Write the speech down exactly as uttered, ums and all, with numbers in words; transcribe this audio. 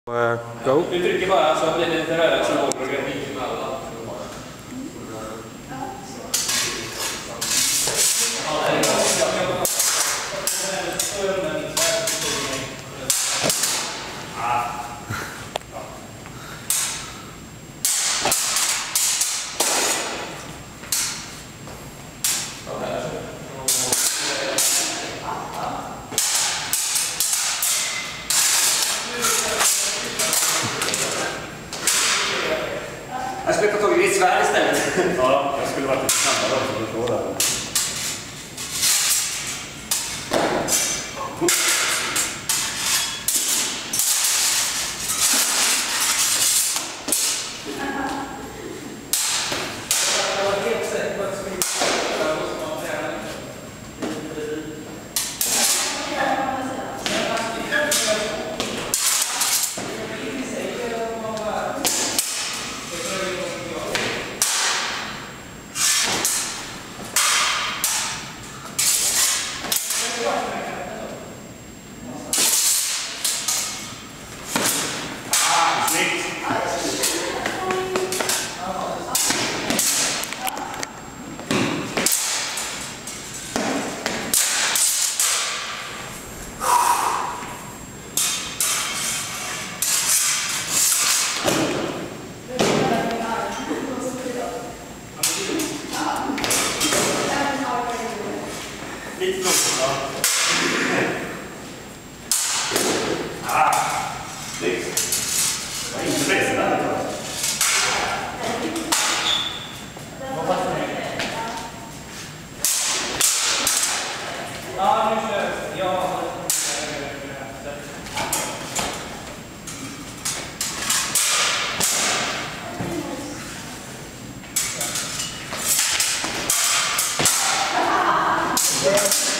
Uh, go. Du trycker bara så blir det lite röda symboler och grejer. Jag skulle ta tag i ditt svärd istället. Ja, jag skulle varit lite snabbare också för att få det. Lite långt, ja. Ah, snyggt. Det var inte bäst där. Vad var det? Ja, nu kör jag. Ja.